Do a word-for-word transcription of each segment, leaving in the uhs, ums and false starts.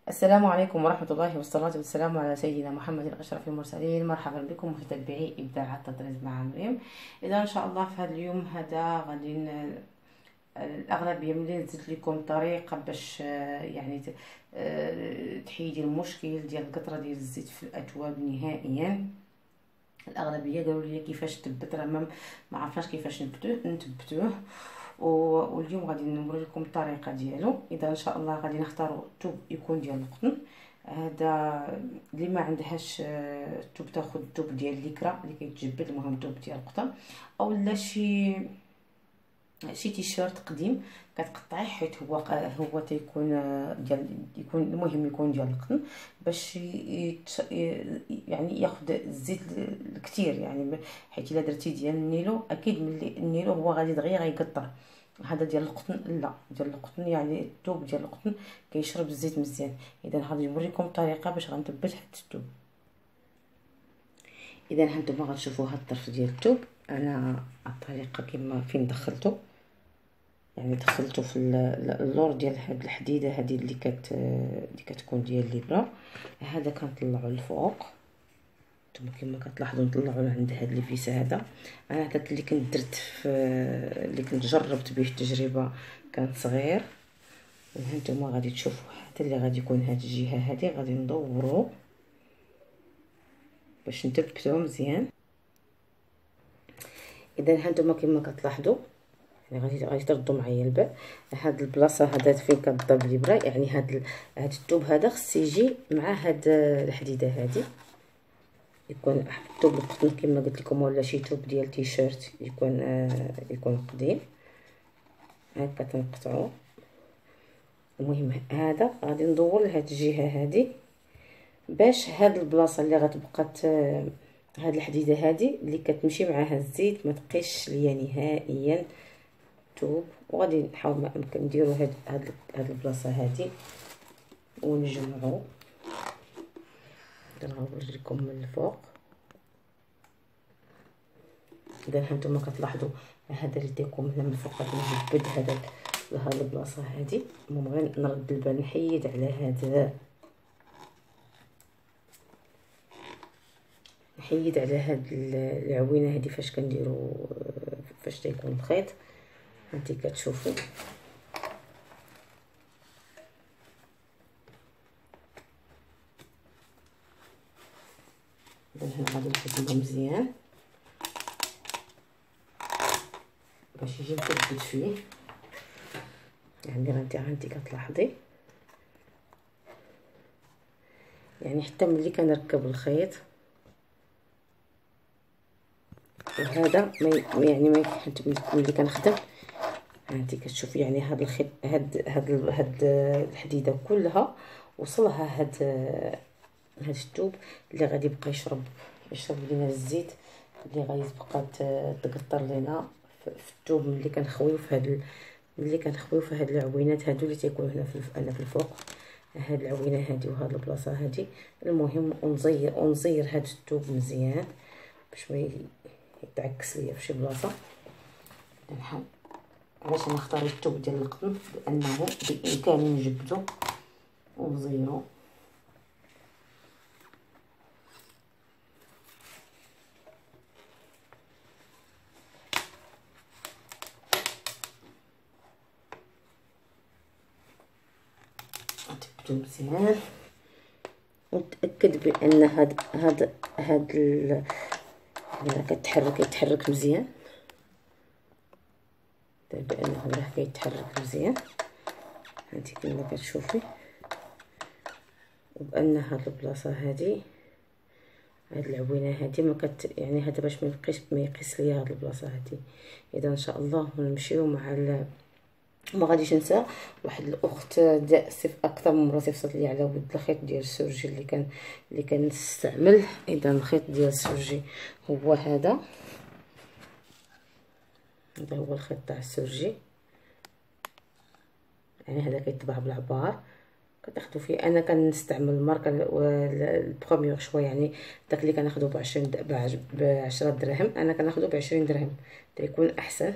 السلام عليكم ورحمة الله والصلاة والسلام على سيدنا محمد أشرف المرسلين. مرحبا بكم متتبعي إبداعات تطريز مع مريم. إذا إن شاء الله في هذا اليوم هذا غادي ن- الأغلبية ملي نزلت لكم طريقة باش آه، يعني ت- آه، تحيدي المشكل ديال القطرة ديال الزيت في الأكواب نهائيا. الأغلبية قالوا لي كيفاش تبت، راه ما ما عرفناش كيفاش نبتوه نتبتوه و- واليوم غادي نوري لكم الطريقه ديالو. اذا ان شاء الله غادي نختاروا الثوب يكون ديال القطن. هذا اللي ما عندهاش آه، الثوب تاخذ الثوب ديال الليكرا اللي كيتجبد، المهم الثوب ديال القطن او لا شي شي تيشيرت قديم كتقطعيه، حيت هو هو تيكون آه، ديال يكون المهم يكون ديال القطن باش يت... يعني ياخذ الزيت الكثير، يعني حيت الا درتي ديال النيلو اكيد ملي النيلو هو غادي دغيا غيقطر. هذا ديال القطن لا، ديال القطن يعني الثوب ديال القطن كيشرب الزيت مزيان. اذا غادي نوريكم الطريقه باش غنثبت هاد الثوب. اذا هانتوما غتشوفوا هاد الطرف ديال الثوب، انا الطريقه كما فين دخلته، يعني دخلته في اللور ديال هاد الحديده هذه اللي كت اللي كتكون ديال الابره. هذا كنطلعو للفوق، نتوما كما كتلاحظوا نطلعو عند هاد الفيس. هذا انا هذا اللي كنت درت في اللي كنت جربت به التجربه، كان صغير. وهانتوما غادي تشوفوا حتى اللي غادي يكون هاد الجهه هذه غادي ندورو باش نثبتوه مزيان. اذا هانتوما كما كتلاحظوا يعني غادي غادي تردوا معايا البال. هاد البلاصه هذا فين كتضرب الابره، يعني هاد هاد الثوب هذا خص يجي مع هاد الحديده هذه، يكون الثوب القطن كما قلت لكم، ولا شي ثوب ديال تيشيرت يكون آه يكون قديم. هكا تنقطعو. المهم هذا غادي ندور لهاد الجهه هذه باش هاد البلاصه اللي غتبقى هاد الحديده هذه اللي كتمشي معها الزيت ما تبقيش ليا نهائيا الثوب. وغادي نحاول ما امكن نديرو هاد هاد هاد البلاصه هذه ونجمعو. غنوري لكم من الفوق. اذا هانتوما كتلاحظوا هذا اللي تيكون هنا من الفوق غادي نجبد هذا لهاد البلاصه هذه. المهم غير نرد البال نحيد على هذا نحيد على هاد العوينه هذه فاش كنديروا فاش تيكون الخيط. هانتي كتشوفوا اذا هنا غادي نحددو مزيان باش يجي مثبت فيه. يعني هانتي هانتي كتلاحظي، يعني حتى ملي كنركب الخيط وهذا ما يعني ما ملي كنخدم هانتي كتشوفي يعني هاد الخيط هاد هاد هاد الحديده كلها وصلها هاد هاد الثوب اللي غادي يبقى يشرب يشرب لينا الزيت اللي غادي تبقى تقطر لينا في الثوب ملي كنخويو في هاد ملي كنخويو في هاد العوينات هادو اللي تيكونوا هنا في انا في الفوق. هاد العوينه هادي وهاد البلاصه هادي. المهم ونزير ونزير هاد الثوب مزيان باش ما يتعكس ليا في شي بلاصه. نحاول علاش نختار الثوب ديال القطن، لانه بامكاني نجبدو ونزيرو. نثبتو مزيان ونتاكد بان هاد هاد هاد ال... يعني كتحرك يتحرك مزيان، بانه راه كيتحرك مزيان. هانتي كما كتشوفي، وبان هاد البلاصه هادي هاد العوينه هادي ما كت يعني هذا باش ما يبقيش ما يقيس ليا هاد البلاصه هادي. اذا ان شاء الله نمشيو مع ال... وما غاديش ننسى واحد الاخت صف اكثر من مره صيفطت لي على ود الخيط ديال السورجي اللي كان اللي كنستعمل. اذا الخيط ديال السورجي هو هذا هذا هو الخيط تاع السورجي، يعني هذا كيطبع بالعبار كتاخذوا فيه. انا كنستعمل الماركه البروميير شويه، يعني داك اللي كناخذو ب عشرين ب عشرة دراهم انا كناخذو ب عشرين درهم تيكون احسن.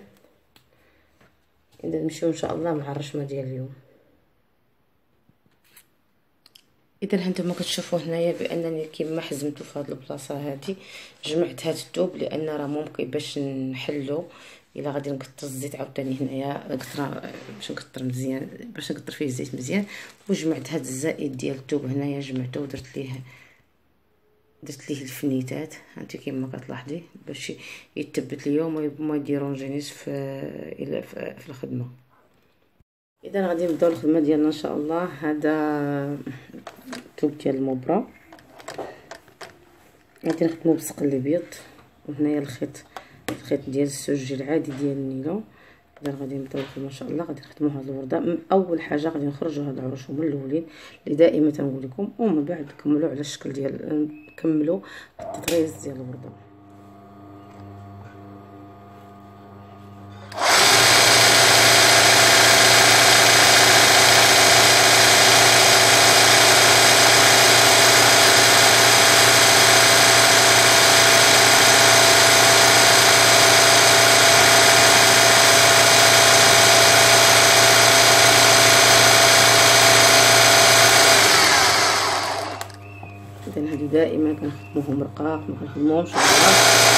اذا نمشيو ان شاء الله مع الرشمه ديال اليوم. اذا هانتوما كتشوفوا هنايا بانني كيما حزمتو في هاد البلاصه هادي، جمعت هاد الثوب لان راه ممكن باش نحلو الا غادي نكثر الزيت عاوتاني هنايا كثر باش نكثر مزيان باش نكثر فيه الزيت مزيان. وجمعت هاد الزائد ديال الثوب هنايا جمعته ودرت ليه درت ليه الفنيتات هانتي كيما كتلاحظي باش يتثبت ليا وما يديرونجينيش في الى في الخدمه. اذا غادي نبداو الخدمه ديالنا ان شاء الله. هذا الثوب ديال المبرة غادي نخدمو بالسقل الابيض، وهنايا الخيط الخيط ديال السوج العادي ديال النيلون. اذا غادي نبداو الخدمه ان شاء الله. غادي نخدمو هاد الورده. اول حاجه غادي نخرجوا هاد العروش هما الاولين اللي دائما تنقول لكم، ومن بعد نكملوا على الشكل ديال نكملوا التطريز ديال الورده. اذا هادو دائما كنخدموهم رقاق، ما كنخدموهمش رقاق.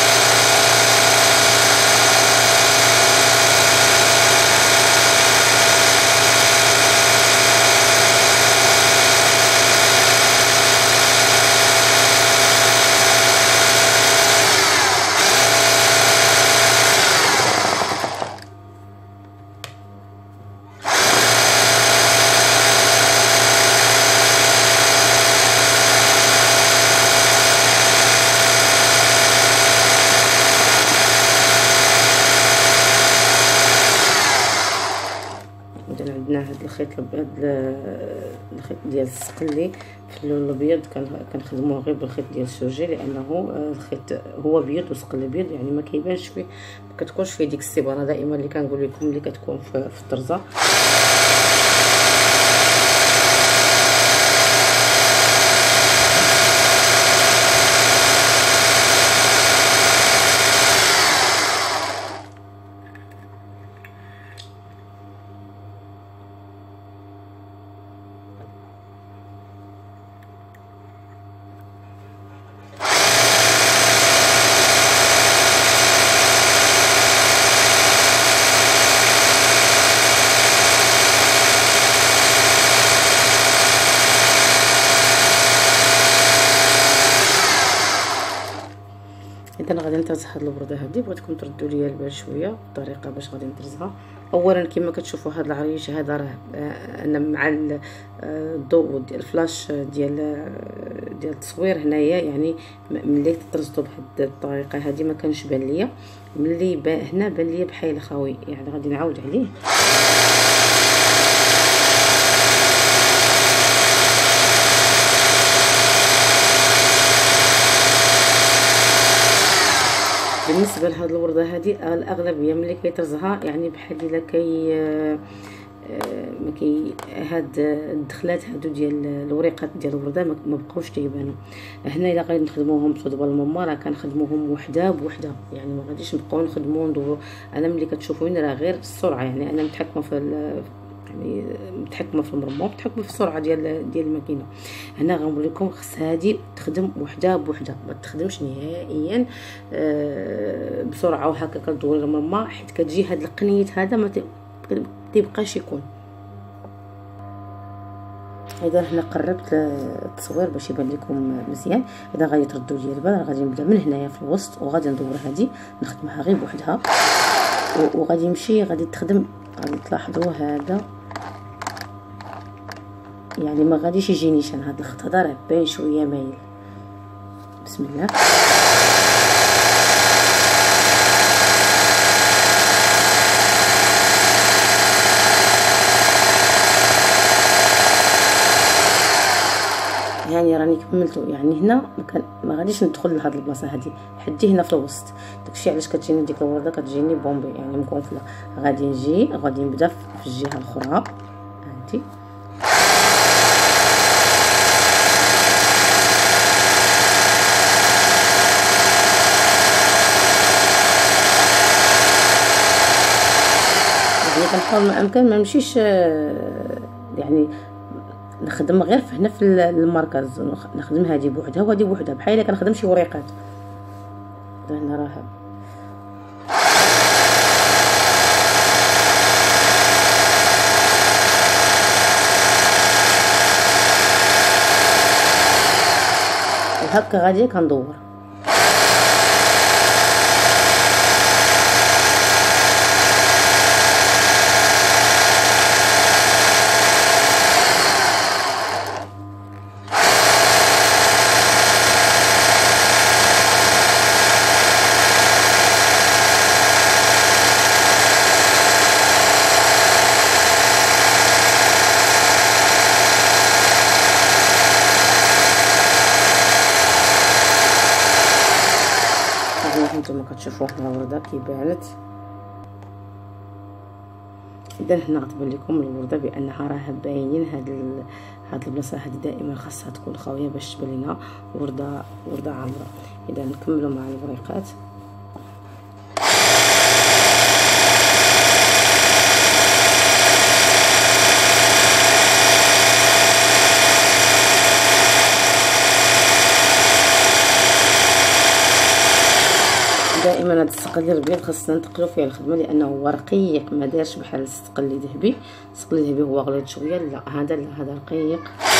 عندنا هاد الخيط الابيض الخيط ديال السقلي في اللون الابيض كنخدموه غير بالخيط ديال السوجي، لانه الخيط هو ابيض وسقل ابيض يعني ما كيبانش فيه ما كتكونش فيه ديك السيبانه دائما اللي كنقول لكم اللي كتكون في الطرزه. اذا غادي نترز هاد الورده هادي. بغيتكم تردوا ليا البال شويه الطريقه باش غادي نترزها. اولا كما كتشوفوا هاد العريش هذا راه انا مع الضوء ديال الفلاش ديال ديال التصوير هنايا، يعني ملي ترزتو بهاد الطريقه هادي ما كانش بان ليا، ملي هنا بان ليا بحال خاوي. يعني غادي نعاود عليه. بالنسبه لهاد الورده هذه الاغلبيه ملي كيطرزها يعني بحال الا كي ما كي هاد الدخلات هادو ديال الوريقات ديال الورده ما بقاوش تيبانوا. هنا الا غادي نخدموهم بصدبه الماما راه كنخدموهم وحده بوحده، يعني ما غاديش نبقاو نخدمو ندورو. انا ملي كتشوفوني راه غير السرعه، يعني انا متحكمه في يعني متحكمه في المرمى متحكمه في السرعه ديال ديال الماكينه. هنا غنقول لكم خص هذه تخدم وحده بوحده، ما تخدمش نهائيا أه بسرعه وهكا كدوري المرمى، حيت كتجي هاد القنيت هذا ما تيبقاش يكون. اذا هنا قربت التصوير باش يبان لكم مزيان. اذا غادي تردوا لي البال غادي نبدا من هنايا في الوسط وغادي ندور هذه نخدمها غير بوحدها، وغادي نمشي غادي تخدم. غادي تلاحظوا هذا يعني ما غاديش يجي نيشان، هذا الخط هذا راه باين شويه مايل. بسم الله. يعني راني كملتو، يعني هنا ما, ما غاديش ندخل لهاد البلاصه هذه، حدي هنا في الوسط. داكشي علاش كتجيني ديك الورده كتجيني بومبي يعني مكونفله. غادي نجي غادي نبدا في الجهه الاخرى هانتي. يعني كنحاول ما امكن ما نمشيش يعني نخدم غير هنا في المركز، نخدم هذه بوحدها وهذه بوحدها بحال الا كنخدم شي وريقات. هنا راه هكا غادي كندور. نتوما كتشوفوا هنا الورده كي بانت. اذا هنا غتبان لكم الورده بانها راه باينين هاد ال... هاد البلاصه هادي دائما خاصها تكون خاويه باش تبان لنا ورده ورده عامره. اذا نكملوا مع الوريقات. دائما هذا السقل الابيض خاصنا نتقلو فيه الخدمه لانه هو رقيق، ما دارش بحال السقل الذهبي. السقل الذهبي هو غليظ شويه، لا هذا لا هذا رقيق.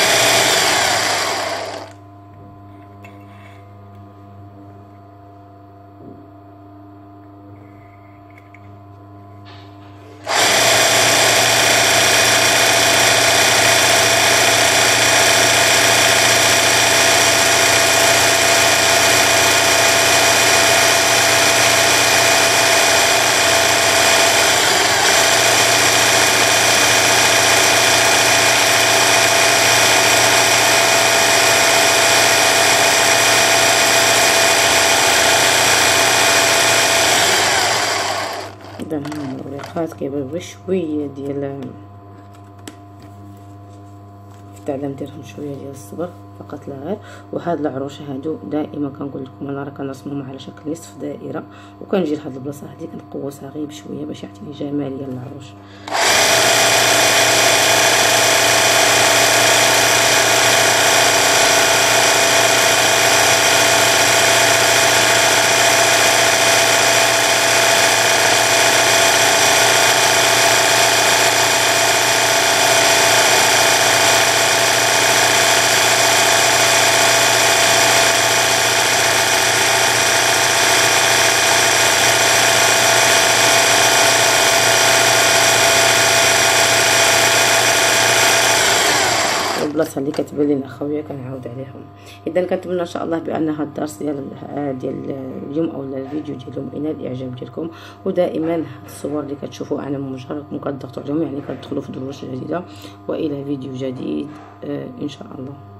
اذا هنا الوريقات كيبان بشويه ديال تعلم ديرهم شويه ديال الصبر فقط لا غير. وهاد العروش هادو دائما كنقول لكم انا راه كنرسمهم على شكل نصف دائره، وكنجي لهاد البلاصه هادي كنقوسها غير بشويه باش يعطيني جماليه للعروش. البلاصه اللي كتبان لنا خاويه كنعاود عليهم. اذا كنتمنى ان شاء الله بان هذا الدرس ديال ديال اليوم او الفيديو ديال اليوم ينال الاعجاب ديالكم. ودائما الصور اللي كتشوفوا انا مجردكم كتضغطوا عليهم يعني كتدخلوا في دروس جديده والى فيديو جديد ان شاء الله.